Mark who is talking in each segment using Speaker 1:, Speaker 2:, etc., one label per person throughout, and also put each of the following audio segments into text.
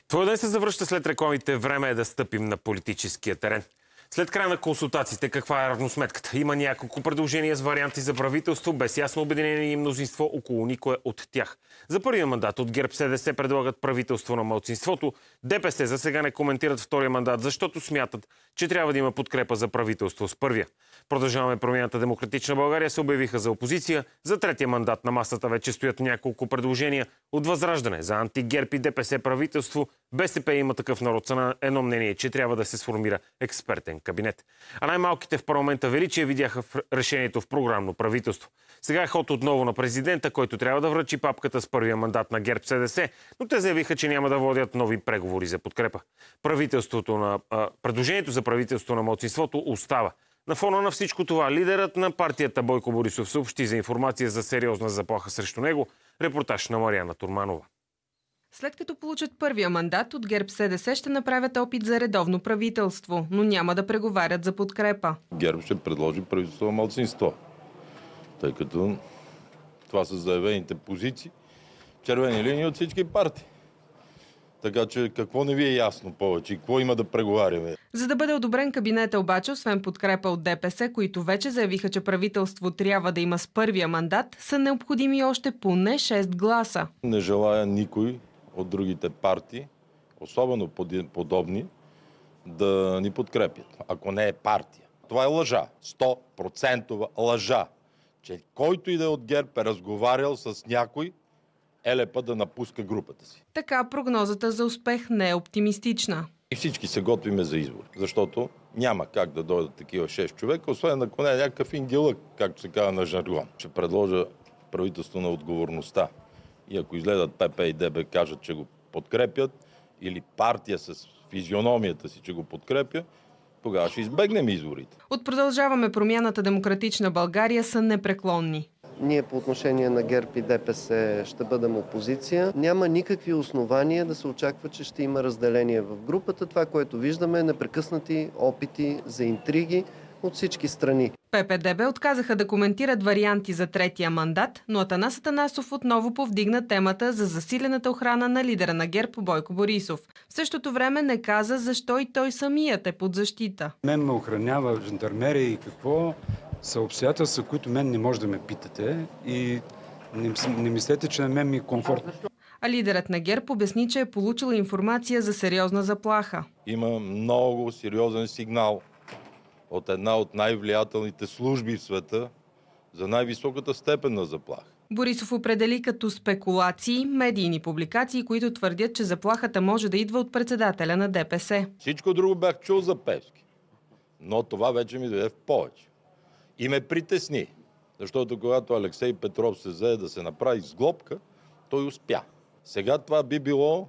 Speaker 1: Твой ден се завръща след рекламите. Време е да стъпим на политическия терен. След края на консултациите, каква е равносметката? Има няколко предложения с варианти за правителство, без ясно обединение и мнозинство около никое от тях. За първия мандат от ГЕРБ-СДС предлагат правителство на малцинството. ДПС за сега не коментират втория мандат, защото смятат, че трябва да има подкрепа за правителство с първия. Продължаваме промяната Демократична България се обявиха за опозиция. За третия мандат на масата вече стоят няколко предложения от Възраждане за анти-ГЕРБ и ДПС правителство. БСП има такъв народ са на едно мнение, че трябва да се сформира експертен кабинет. А най-малките в парламента величие видяха в решението в програмно правителство. Сега е ход отново на президента, който трябва да връчи папката с първия мандат на ГЕРБ-СДС, но те заявиха, че няма да водят нови преговори за подкрепа. Предложението за правителство на малцинството остава. На фона на всичко това, лидерът на партията Бойко Борисов съобщи за информация за сериозна заплаха срещу него. Репортаж на Мариана Турманова.
Speaker 2: След като получат първия мандат, от ГЕРБ-СДС ще направят опит за редовно правителство, но няма да преговарят за подкрепа.
Speaker 3: ГЕРБ ще предложи правителство на малцинство, тъй като това са заявените позиции, червени линии от всички партии. Така че какво не ви е ясно повече? Какво има да преговаряме?
Speaker 2: За да бъде одобрен кабинета обаче, освен подкрепа от ДПС, които вече заявиха, че правителство трябва да има с първия мандат, са необходими още поне 6 гласа. Не
Speaker 3: желая никой от другите партии, особено подобни, да ни подкрепят, ако не е партия. Това е лъжа. 100% лъжа. Че който и да е от ГЕРБ е разговарял с някой, елепа да напуска групата си.
Speaker 2: Така прогнозата за успех не е оптимистична.
Speaker 3: И всички се готвиме за избори, защото няма как да дойдат такива 6 човека, освен ако не е някакъв ингилък, както се казва на жаргон. Ще предложа правителство на отговорността. И ако изгледат ПП и ДБ кажат, че го подкрепят, или партия с физиономията си, че го подкрепя, тогава ще избегнем изборите.
Speaker 2: От Продължаваме промяната Демократична България са непреклонни.
Speaker 4: Ние по отношение на ГЕРБ и ДПС ще бъдем опозиция. Няма никакви основания да се очаква, че ще има разделение в групата. Това, което виждаме, е непрекъснати опити за интриги от всички страни.
Speaker 2: ПП-ДБ отказаха да коментират варианти за третия мандат, но Атанас Атанасов отново повдигна темата за засилената охрана на лидера на ГЕРБ Бойко Борисов. В същото време не каза защо и той самият е под защита.
Speaker 5: Мен ме охранява жандармерия и какво са обстоятелства, които мен не може да ме питате и не мислете, че на мен ми е комфортно.
Speaker 2: А лидерът на ГЕРБ обясни, че е получила информация за сериозна заплаха.
Speaker 3: Има много сериозен сигнал от една от най-влиятелните служби в света за най-високата степен на заплаха.
Speaker 2: Борисов определи като спекулации медийни публикации, които твърдят, че заплахата може да идва от председателя на ДПС.
Speaker 3: Всичко друго бях чул за Певски, но това вече ми дойде в повече. И ме притесни, защото когато Алексей Петров се взе да се направи сглобка, той успя. Сега това би било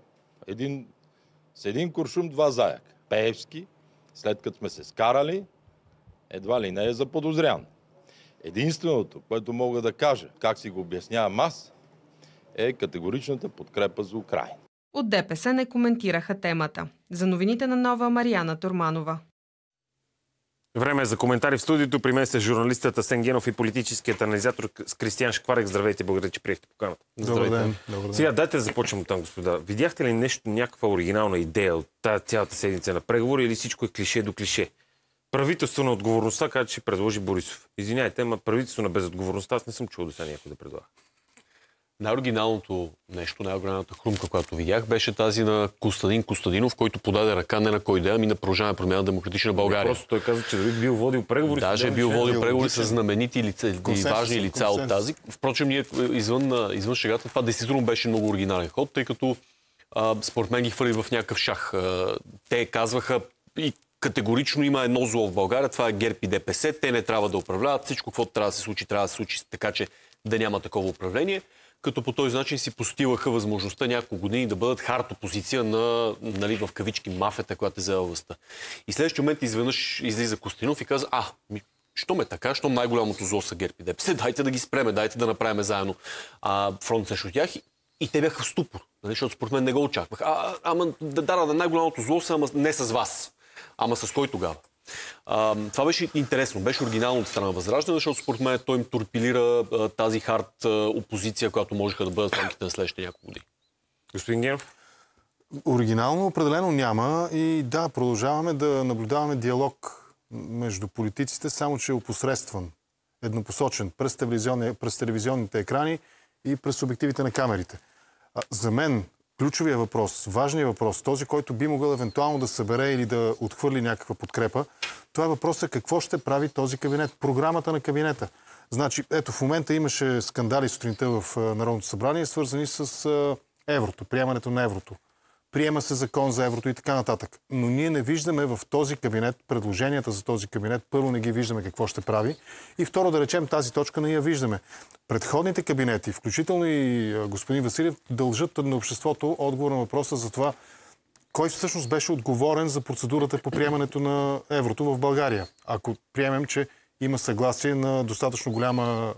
Speaker 3: с един куршум два заяка. Певски, след като сме се скарали, едва ли не е заподозрян. Единственото, което мога да кажа, как си го обяснявам аз, е категоричната подкрепа за Украйна.
Speaker 2: От ДПС не коментираха темата. За новините на Нова Мариана Турманова.
Speaker 1: Време е за коментари в студиото. При мен са журналистът Асен Генов и политическият анализатор с Кристиян Шкварек. Здравейте, благодаря, че приехте поканата.
Speaker 6: Добър ден.
Speaker 1: Сега дайте да започнем от там, господа. Видяхте ли нещо, някаква оригинална идея от тази цялата седмица на преговори или всичко е клише до клише? Правителство на отговорността, каза, че ще предложи Борисов. Извиняйте, ама правителство на безотговорността аз не съм чул до сега някой да предлага.
Speaker 6: Най-оригиналното нещо, най-оригиналната хрумка, която видях, беше тази на Костадин Костадинов, който подаде ръка не на кой да, ами на Продължаваме промяна Демократична България.
Speaker 1: Просто той каза, че дори бил водил преговори.
Speaker 6: Даже бил водил преговори с знаменити лица и важни лица от тази. Впрочем, ние извън шегата, това действително беше много оригинален ход, тъй като според мен ги хвърли в някакъв шах. Те казваха и категорично има едно зло в България, това е ГЕРБ и ДПС, те не трябва да управляват, всичко, каквото трябва да се случи така, че да няма такова управление, като по този начин си постилаха възможността няколко години да бъдат хард опозиция на, нали, в кавички, мафията, която е взела властта. И следващия момент изведнъж излиза Костинов и каза, щом е така, щом най-голямото зло са ГЕРБ и ДПС, дайте да ги спреме, дайте да направим заедно фронт срещу тях. И те бяха в ступор, нали, защото според мен не го очаквах. Най-голямото зло са, ама не с вас. Ама с кой тогава? Това беше интересно, беше оригинално от страна Възраждане, защото според мен той им торпилира тази хард опозиция, която можеха да бъдат в рамките на следващите няколко години.
Speaker 1: Господин Генов?
Speaker 7: Оригинално определено няма и да, продължаваме да наблюдаваме диалог между политиците, само че е опосредстван, еднопосочен, през телевизионните екрани и през обективите на камерите. За мен ключовия въпрос, важният въпрос, този, който би могъл евентуално да събере или да отхвърли някаква подкрепа, това е въпросът какво ще прави този кабинет, програмата на кабинета. Значи, ето в момента имаше скандали сутринта в Народното събрание, свързани с еврото, приемането на еврото. Приема се закон за еврото и така нататък. Но ние не виждаме в този кабинет, предложенията за този кабинет, първо не ги виждаме какво ще прави и второ да речем тази точка не я виждаме. Предходните кабинети, включително и господин Василев, дължат на обществото отговор на въпроса за това кой всъщност беше отговорен за процедурата по приемането на еврото в България. Ако приемем, че има съгласие на достатъчно голяма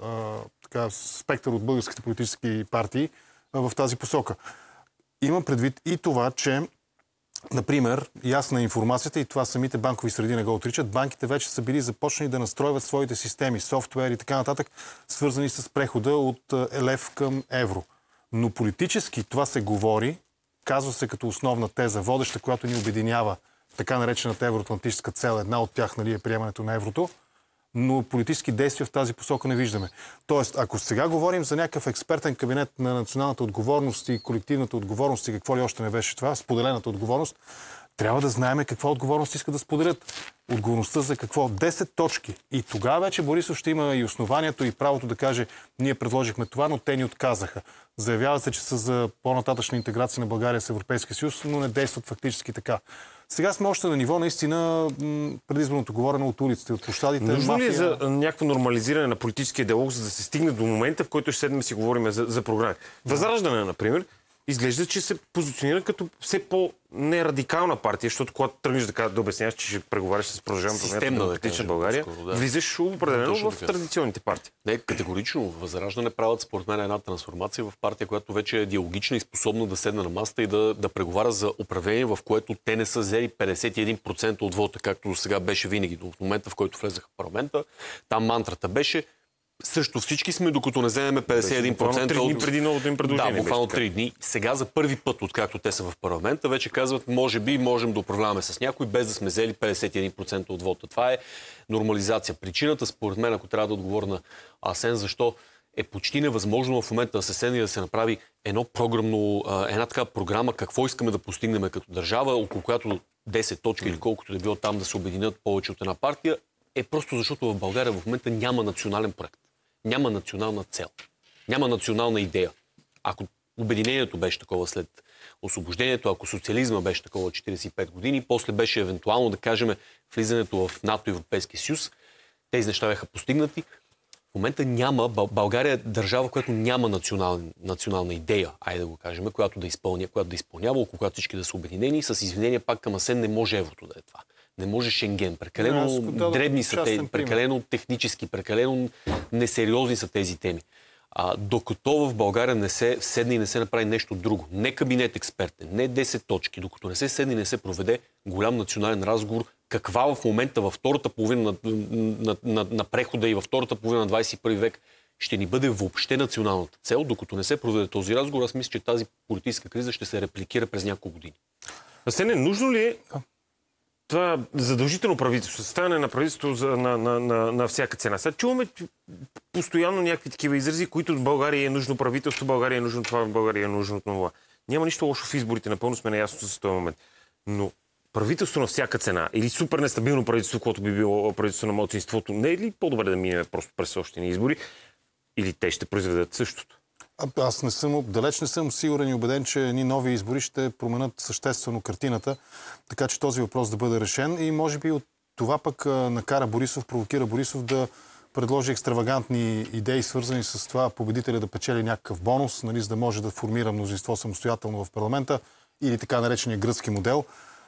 Speaker 7: спектър от българските политически партии в тази посока. Имам предвид и това, че, например, ясна информацията и това самите банкови среди не го отричат, банките вече са били започнали да настройват своите системи, софтуер и така нататък, свързани с прехода от лев към евро. Но политически това се говори, казва се като основна теза, водеща, която ни обединява така наречената евроатлантическа цел, една от тях е приемането на еврото, но политически действия в тази посока не виждаме. Тоест, ако сега говорим за някакъв експертен кабинет на националната отговорност и колективната отговорност и какво ли още не беше това, споделената отговорност, трябва да знаем каква отговорност искат да споделят. Отговорността за какво? 10 точки. И тогава вече Борисов ще има и основанието и правото да каже, ние предложихме това, но те ни отказаха. Заявяват се, че са за по-нататъчна интеграция на България с Европейския съюз, но не действат фактически така. Сега сме още на ниво наистина предизборното говорене от улиците, от площадите.
Speaker 1: Нужно ли е за някакво нормализиране на политическия диалог, за да се стигне до момента, в който ще седнем и си говорим за програми? Възраждане, например, изглежда, че се позиционира като все по-нерадикална партия, защото когато тръгнеш да обясняваш, че ще преговаряш с Продължаваме промяната на Демократична България, влизаш определено в традиционните партии.
Speaker 6: Не, категорично. Възраждане правят според мен една трансформация в партия, която вече е диалогична и способна да седне на масата и да преговаря за управление, в което те не са взели 51% от вота, както до сега беше винаги. До момента, в който влезаха в парламента, там мантрата беше също всички сме, докато не вземем 51%.
Speaker 1: Буквално 3 дни преди новото им предложение.
Speaker 6: Да, буквално 3 дни. Сега за първи път, откакто те са в парламента, вече казват, може би можем да управляваме с някой, без да сме взели 51% от вота. Това е нормализация. Причината, според мен, ако трябва да отговоря на Асен, защо е почти невъзможно в момента да се седне и да се направи една така програма, какво искаме да постигнем като държава, около която 10 точки или колкото да било там да се обединят повече от една партия, е просто защото в България в момента няма национален проект. Няма национална цел. Няма национална идея. Ако обединението беше такова след освобождението, ако социализма беше такова 45 години, после беше евентуално, да кажем, влизането в НАТО и Европейския съюз, тези неща бяха постигнати. В момента няма. България е държава, която няма национална идея, айде да го кажем, която да изпълнява, около която всички да са обединени. С извинение пак към Асен не може еврото да е това. Не може Шенген. Прекалено дребни са тези, прекалено технически, прекалено несериозни са тези теми. Докато в България не се седне и не се направи нещо друго, не кабинет експертен, не 10 точки, докато не се седне и не се проведе голям национален разговор, каква в момента във втората половина на прехода и във втората половина на 21 век ще ни бъде въобще националната цел, докато не се проведе този разговор, аз мисля, че тази политическа криза ще се репликира през няколко години.
Speaker 1: Асене, нужно ли е това задължително правителство, съставяне на правителство на всяка цена? Сега чуваме постоянно някакви такива изрази, които в България е нужно правителство, България е нужно това, България е нужно това. Няма нищо лошо в изборите, напълно сме наясно с този момент. Но правителство на всяка цена или супер нестабилно правителство, което би било правителство на малцинството, не е ли по-добре да минем просто през още избори? Или те ще произведат същото?
Speaker 7: Аз далеч не съм сигурен и убеден, че ни нови избори ще променят съществено картината, така че този въпрос да бъде решен и може би от това пък провокира Борисов да предложи екстравагантни идеи, свързани с това победителя да печели някакъв бонус, за да може да формира мнозинство самостоятелно в парламента или така наречения гръцки модел.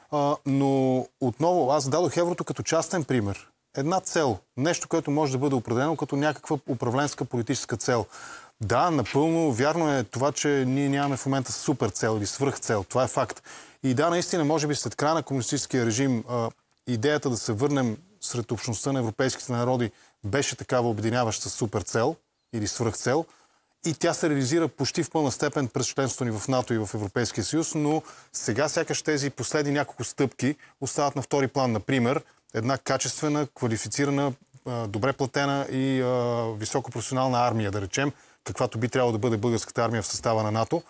Speaker 7: Но отново аз дадох еврото като частен пример. Една цел, нещо, което може да бъде определено като някаква управленска политическа цел. Да, напълно вярно е това, че ние нямаме в момента супер цел или свръхцел. Това е факт. И да, наистина, може би след края на комунистическия режим идеята да се върнем сред общността на европейските народи беше такава обединяваща супер цел или свръхцел. и тя се реализира почти в пълна степен през членството ни в НАТО и в Европейския съюз, но сега сякаш тези последни няколко стъпки остават на втори план. Например, една качествена, квалифицирана, добре платена и високопрофесионална армия, да речем, каквато би трябвало да бъде българската армия в състава на НАТО.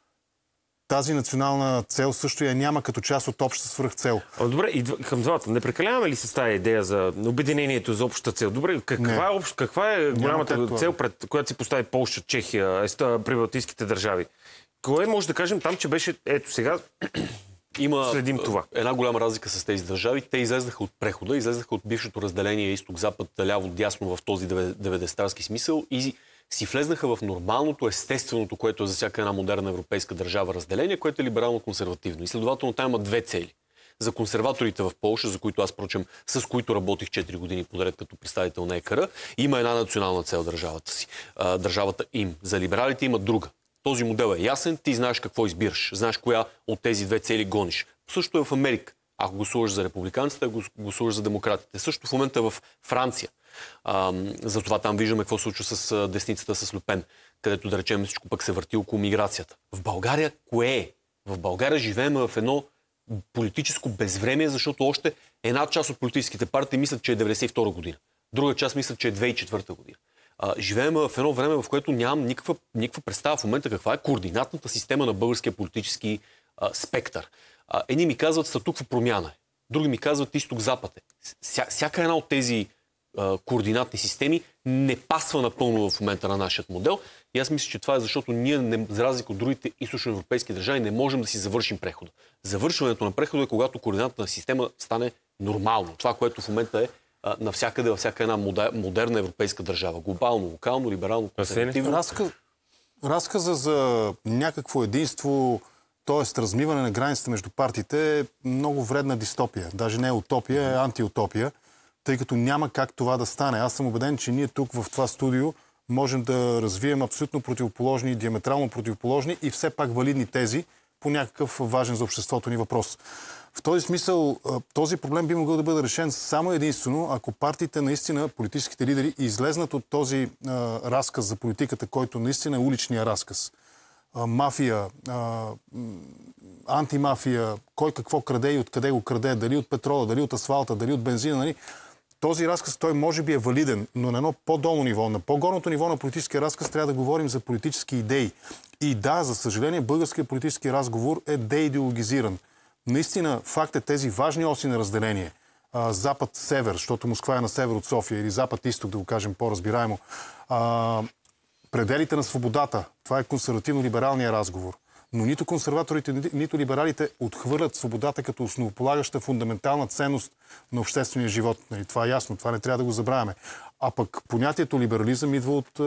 Speaker 7: Тази национална цел също я няма като част от обща свръхцел.
Speaker 1: Добре, и към двата. Не прекаляваме ли с тази идея за обединението за общата цел? Добре, каква е голямата цел, пред която си постави Полша, Чехия, прибалтийските държави? Кое може да кажем там, че беше ето сега следим това?
Speaker 6: Една голяма разлика с тези държави. Те излезнаха от прехода, излезнаха от бившето разделение изток-запад, ляво-дясно в този 90-тарски смисъл и си влезнаха в нормалното, естественото, което е за всяка една модерна европейска държава разделение, което е либерално-консервативно. И следователно там има две цели. За консерваторите в Полша, за които аз, прочем, с които работих 4 години подред като представител на ЕКР, има една национална цел държавата им. За либералите има друга. Този модел е ясен, ти знаеш какво избираш, знаеш коя от тези две цели гониш. Също е в Америка. Ако гласуваш за републиканците, ако гласуваш за демократите. Също в момента в Франция. Затова там виждаме какво случва с десницата, с Люпен, където, да речем, всичко пък се върти около миграцията. В България кое е? В България живеем в едно политическо безвремие, защото още една част от политическите партии мислят, че е 92 година. Друга част мислят, че е 2004 година. Живеем в едно време, в което нямам никаква представа в момента каква е координатната система на българския политически спектър. Едни ми казват статуква промяна. Други ми казват изток-запад. Всяка една от тези координатни системи не пасва напълно в момента на нашия модел. И аз мисля, че това е защото ние, за разлика от другите източноевропейски държави, не можем да си завършим прехода. Завършването на прехода е когато координатната система стане нормално. Това, което в момента е навсякъде, във всяка една модерна европейска държава. Глобално, локално, либерално, консервативно.
Speaker 7: Разказа за някакво единство, т.е. размиване на границите между партиите е много вредна дистопия. Даже не е утопия, е антиутопия, тъй като няма как това да стане. Аз съм убеден, че ние тук в това студио можем да развием абсолютно противоположни, диаметрално противоположни и все пак валидни тези по някакъв важен за обществото ни въпрос. В този смисъл, този проблем би могъл да бъде решен само единствено, ако партиите наистина, политическите лидери, излезнат от този разказ за политиката, който наистина е уличния разказ. Мафия, антимафия, кой какво краде и откъде го краде, дали от петрола, дали от асфалта, дали от бензина, нали? Този разказ, той може би е валиден, но на едно по-долно ниво, на по-горното ниво на политическия разказ трябва да говорим за политически идеи. И да, за съжаление, българският политически разговор е деидеологизиран. Наистина, факт е тези важни оси на разделение. Запад-север, защото Москва е на север от София, или запад-исток, да го кажем по-разбираемо. Пределите на свободата. Това е консервативно-либералния разговор. Но нито консерваторите, нито либералите отхвърлят свободата като основополагаща фундаментална ценност на обществения живот. Това е ясно, това не трябва да го забравяме. А пък понятието либерализъм идва от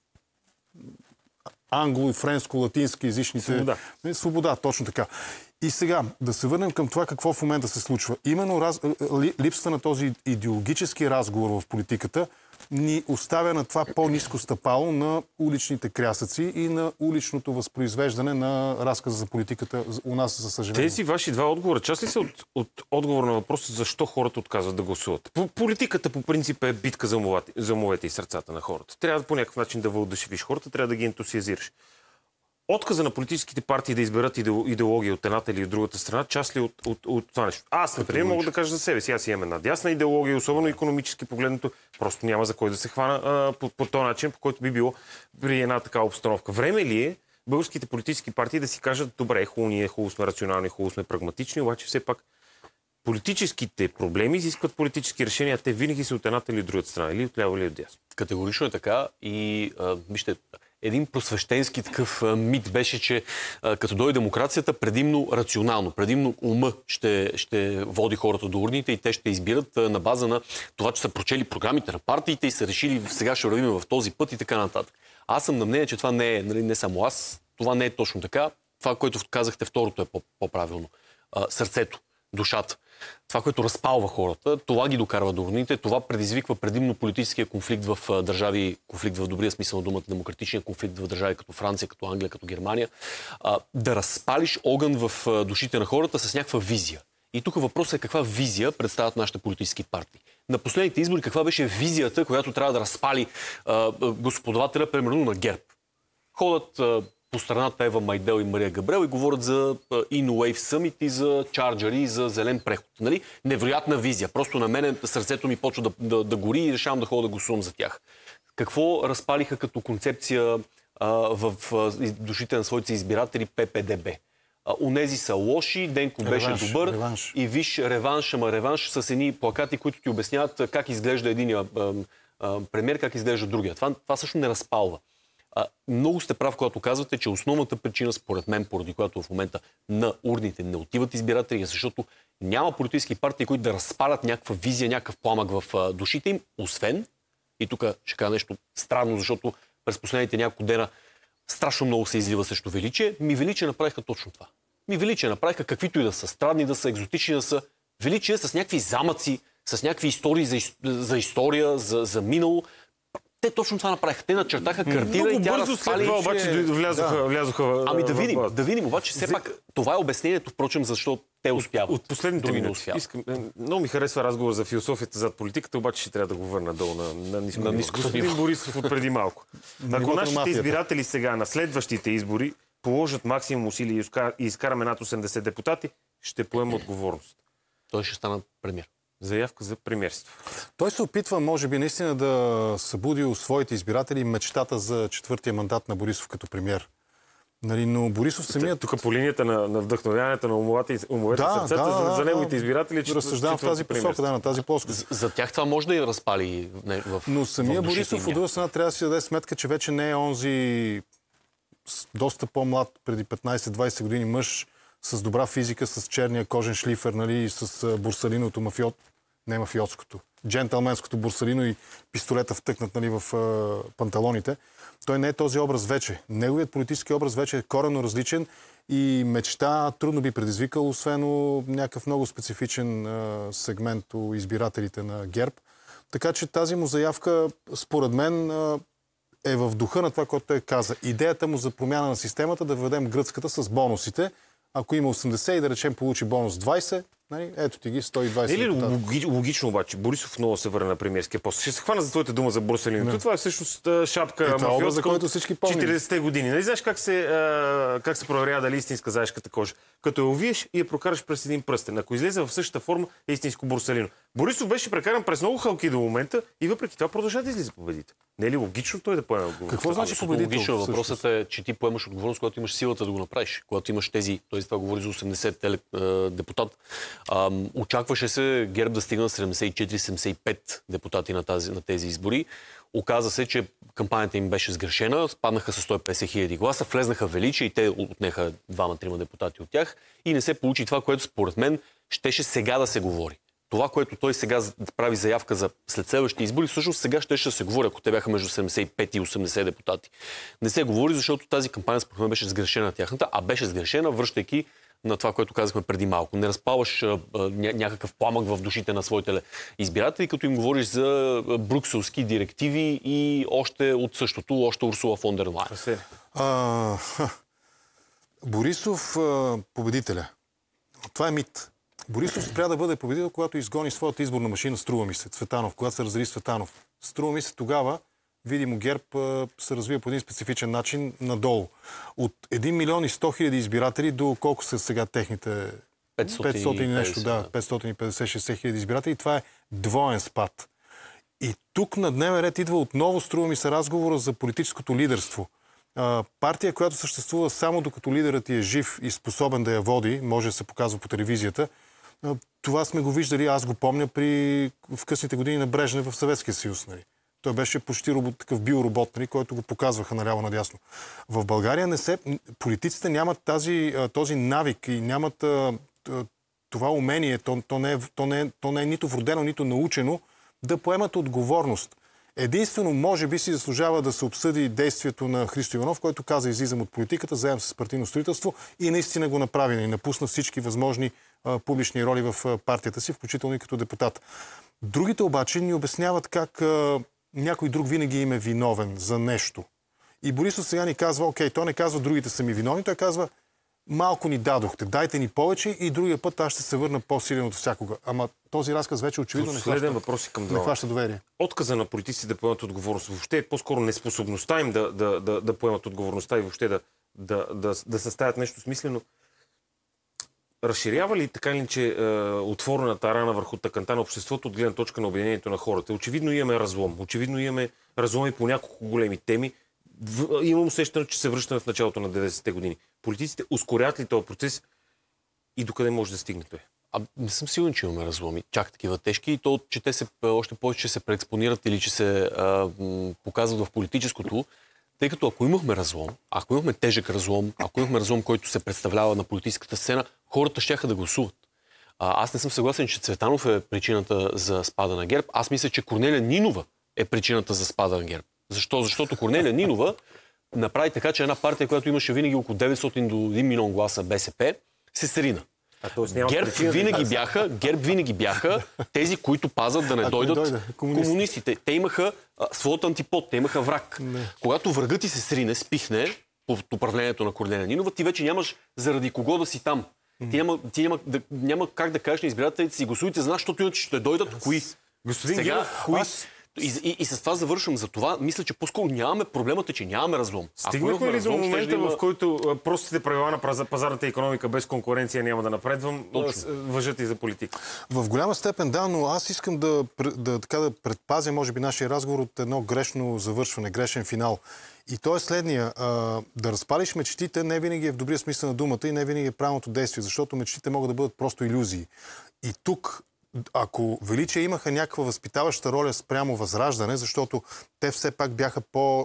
Speaker 7: англо- и френско-латински езичните... Свобода, точно така. И сега, да се върнем към това какво в момента се случва. Именно липсата на този идеологически разговор в политиката ни оставя на това по-ниско стъпало на уличните крясъци и на уличното възпроизвеждане на разказа за политиката у нас, за съжаление.
Speaker 1: Тези ваши два отговора, част ли са от отговор на въпроса защо хората отказват да гласуват? Политиката по принцип е битка за умовете и сърцата на хората. Трябва по някакъв начин да въодушевиш хората, трябва да ги ентусиазираш. Отказа на политическите партии да изберат идеология от едната или от другата страна, част ли от това нещо? Аз, например, мога да кажа за себе си. Аз имам една дясна идеология, особено икономически погледнато. Просто няма за кой да се хвана по този начин, по който би било при една такава обстановка. Време ли е българските политически партии да си кажат, добре, хубаво сме рационални, хубаво сме прагматични, обаче все пак политическите проблеми изискват политически решения, те винаги са от едната или от другата страна, или от ляво, или от дясно. Категорично е така и вижте, един просвещенски такъв мит беше, че като дойде демокрацията, предимно рационално, предимно ума ще води хората до урните и те ще избират на база на това, че са прочели програмите на партиите и са решили сега ще вървим в този път и така нататък. Аз съм на мнение, че това не е, не само аз, това не е точно така. Това, което казахте второто е по-правилно. Сърцето, душата. Това, което разпалва хората, това ги докарва до урните, това предизвиква предимно политическия конфликт в държави, конфликт в добрия смисъл на думата, демократичния конфликт в държави като Франция, като Англия, като Германия. Да разпалиш огън в душите на хората с някаква визия. И тук въпросът е каква визия представят нашите политически партии. На последните избори каква беше визията, която трябва да разпали господавателя, примерно на ГЕРБ.
Speaker 6: ходят по страната Ева Майдел и Мария Габрел и говорят за InnoWave Summit и за чарджери и за зелен преход. Нали? Невероятна визия. Просто на мен сърцето ми почва да гори и решавам да ходя да гласувам за тях. Какво разпалиха като концепция в душите на своите избиратели ППДБ? Онези са лоши, Денко беше добър
Speaker 7: реванш.
Speaker 6: И виж реванш, ама реванш с едни плакати, които ти обясняват как изглежда единия премиер, как изглежда другия. Това също не разпалва. Много сте прав, когато казвате, че основната причина, според мен, поради която в момента на урните не отиват избиратели, защото няма политически партии, които да разпалят някаква визия, някакъв пламък в душите им, освен, и тук ще кажа нещо странно, защото през последните няколко дена страшно много се излива срещу Величие. Величие направиха точно това. Величие направиха каквито и да са, странни да са, екзотични да са. Величие с някакви замъци, с някакви истории за история, за минало. Те точно това направиха. Те начертаха картина и тя разпали.
Speaker 1: Много бързо след това обаче влязоха...
Speaker 6: Ами да видим. Обаче все пак това е обяснението, впрочем, защо те успяват.
Speaker 1: От последните минути. Много ми харесва разговор за философията зад политиката, обаче ще трябва да го върна долу на ниско ниво. Господин Борисов от преди малко. Ако нашите избиратели сега на следващите избори положат максимум усилия и изкараме над 80 депутати, ще поема отговорност.
Speaker 6: Той ще стане премиер.
Speaker 1: Заявка за премиерство.
Speaker 7: Той се опитва, може би, наистина да събуди у своите избиратели мечтата за четвъртия мандат на Борисов като премиер. Нали, но Борисов самият...
Speaker 1: Тук по линията на вдъхновяването на умовете и сърцата за неговите избиратели...
Speaker 7: Разсъждавам в тази посока, на тази плоскост.
Speaker 6: За тях това може да и разпали в...
Speaker 7: Но самия Борисов от друга страна трябва да си даде сметка, че вече не е онзи доста по-млад, преди 15-20 години мъж с добра физика, с черния кожен шлифер, нали, и с бурсалиното не мафиотското, джентълменското бурсалино и пистолета втъкнат, нали, в панталоните. Той не е този образ вече. Неговият политически образ вече е коренно различен и мечта трудно би предизвикал, освен някакъв много специфичен сегмент у избирателите на ГЕРБ. Така че тази му заявка, според мен, е в духа на това, което той каза. Идеята му за промяна на системата да въведем гръцката с бонусите. Ако има 80 и да речем получи бонус 20, нали, ето ти ги 120.
Speaker 1: Или логично обаче, Борисов много се върна на премиерския пост. Ще се хвана за твоята дума за бурсалиното. Това е всъщност шапка мафиотска,
Speaker 7: за който всички помним.
Speaker 1: 40-те години. Нали знаеш как се проверява дали истинска заешката кожа? Като я увиеш и я прокараш през един пръстен. Ако излезе в същата форма, е истинско бурсалино. Борисов беше прекаран през много халки до момента и въпреки това продължава да излиза победител. Не е ли логично той да поеме отговорност?
Speaker 7: Какво значи победител?
Speaker 6: Логично. Въпросът е, че ти поемаш отговорност, когато имаш силата да го направиш. Когато имаш тези, т.е. това говори за 80 депутат. Очакваше се ГЕРБ да стигна 74-75 депутати на тези избори. Оказа се, че кампанията им беше сгрешена, спаднаха с 150 хиляди гласа, влезнаха Величие и те отнеха 2-3 депутати от тях и не се получи това, което според мен щеше сега да се говори. Това, което той сега прави заявка за след следващите избори, всъщност сега щеше да се говори, ако те бяха между 75 и 80 депутати. Не се говори, защото тази кампания според мен беше сгрешена тяхната, а беше сгрешена, връщайки на това, което казахме преди малко. Не разпалваш някакъв пламък в душите на своите избиратели, като им говориш за брюкселски директиви и още от същото, още Урсула фон дер Лайен.
Speaker 7: Борисов победителя. Това е мит. Борисов спря да бъде победител, когато изгони своята изборна машина, струва ми се, Цветанов, когато се разрази Цветанов. Струва ми се тогава, видимо, ГЕРБ се развива по един специфичен начин надолу. От 1 милион и 100 хиляди избиратели до колко са сега техните 500 и нещо, 550-60 хиляди избиратели. Това е двоен спад. И тук на дневен ред идва отново, струва ми се, разговора за политическото лидерство. Партия, която съществува само докато лидерът е жив и способен да я води, може да се показва по телевизията. Това сме го виждали, аз го помня в късните години на Брежнев в Съветския съюз. Нали. Той беше почти такъв биоробот, нали, който го показваха наляво надясно. В България политиците нямат този навик и нямат това умение, то не е нито вродено, нито научено, да поемат отговорност. Единствено, може би си заслужава да се обсъди действието на Христо Иванов, който каза: излизам от политиката, заедно с партийно строителство, и наистина го направи и напусна всички възможни публични роли в партията си, включително и като депутат. Другите обаче ни обясняват как някой друг винаги им е виновен за нещо. И Борисов сега ни казва: окей, той не казва другите са ми виновни, той казва: малко ни дадохте, дайте ни повече и другия път аз ще се върна по-силен от всякога. Ама този разказ вече очевидно не хваща доверие.
Speaker 1: Отказа на политиците да поемат отговорност, въобще е по-скоро неспособността им да поемат отговорността и въобще да съставят нещо смислено. Разширява ли така ли, че отворената рана върху тъканта на обществото от гледна точка на обединението на хората? Очевидно имаме разлом. Очевидно имаме разломи по няколко големи теми. Имам усещане, че се връщаме в началото на 90-те години. Политиците ускорят ли този процес и докъде може да стигне той?
Speaker 6: Не съм сигурен, че имаме разломи чак такива тежки и то, че те още повече че се преекспонират или че се показват в политическото, тъй като ако имахме разлом, ако имахме тежък разлом, ако имахме разлом, който се представлява на политическата сцена, хората щяха да гласуват. Аз не съм съгласен, че Цветанов е причината за спада на ГЕРБ. Аз мисля, че Корнелия Нинова е причината за спада на ГЕРБ. Защо? Защото Корнелия Нинова направи така, че една партия, която имаше винаги около 900 до 1 милион гласа БСП, се срина. ГЕРБ винаги бяха тези, които пазят да не дойдат комунистите. Те имаха своят антипод, те имаха враг. Когато врагът ти се срине, спихне под управлението на Корнелия Нинова, ти вече нямаш заради кого да си там. Ти няма как да кажеш на избирателите си, гласуйте за нас, защото иначе ще дойдат кои.
Speaker 1: Господин Генов, кои...
Speaker 6: И с това завършвам. За това мисля, че по-скоро нямаме проблемът, че нямаме разлом.
Speaker 1: Стигнахме ли до момента, в който простите правила на пазарната икономика без конкуренция няма да напредвам, въжат и за политика?
Speaker 7: В голяма степен да, но аз искам да предпазя, може би, нашия разговор от едно грешно завършване, грешен финал. И то е следния. Да разпалиш мечтите не винаги е в добрия смисъл на думата и не винаги е правилното действие, защото мечтите могат да бъдат просто илюзии. И тук ако Величие имаха някаква възпитаваща роля спрямо Възраждане, защото те все пак бяха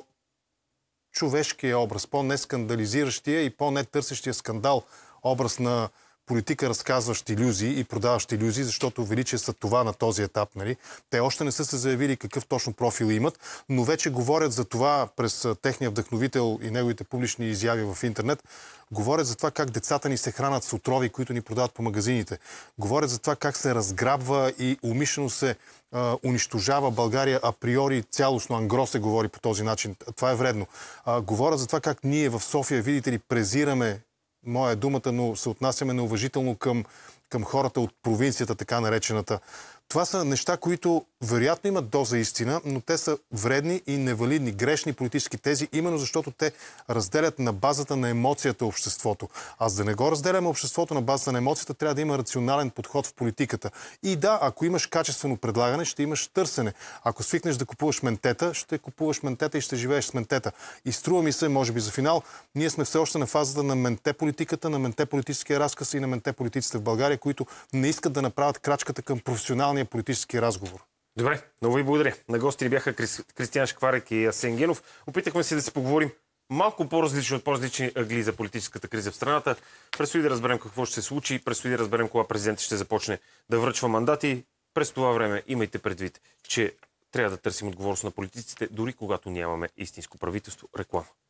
Speaker 7: по-човешкия образ, по-нескандализиращия и по-нетърсещия скандал образ на политика, разказващ илюзии и продаващ илюзии, защото Величие са това на този етап. Нали? Те още не са се заявили какъв точно профил имат, но вече говорят за това през техния вдъхновител и неговите публични изяви в интернет. Говорят за това как децата ни се хранат с отрови, които ни продават по магазините. Говорят за това как се разграбва и умишлено се унищожава България априори, цялостно ангро се говори по този начин. Това е вредно. Говорят за това как ние в София, видите ли, презираме, моя е думата, но се отнасяме неуважително към хората от провинцията, така наречената. Това са неща, които вероятно имат доза истина, но те са вредни и невалидни, грешни политически тези, именно защото те разделят на базата на емоцията обществото. А за да не го разделяме обществото на базата на емоцията, трябва да има рационален подход в политиката. И да, ако имаш качествено предлагане, ще имаш търсене. Ако свикнеш да купуваш ментета, ще купуваш ментета и ще живееш с ментета. И струва ми се, може би за финал, ние сме все още на фазата на менте политиката, на менте политическия разказ и на менте политиците в България, които не искат да направят крачката към професионалния политически разговор.
Speaker 1: Добре, много ви благодаря. На гости бяха Кристиян Шкварек и Асен Генов. Опитахме се да си поговорим малко по-различно от по-различни ъгли за политическата криза в страната. Предстои да разберем какво ще се случи, предстои да разберем кога президентът ще започне да връчва мандати. През това време имайте предвид, че трябва да търсим отговорност на политиците, дори когато нямаме истинско правителство. Реклама.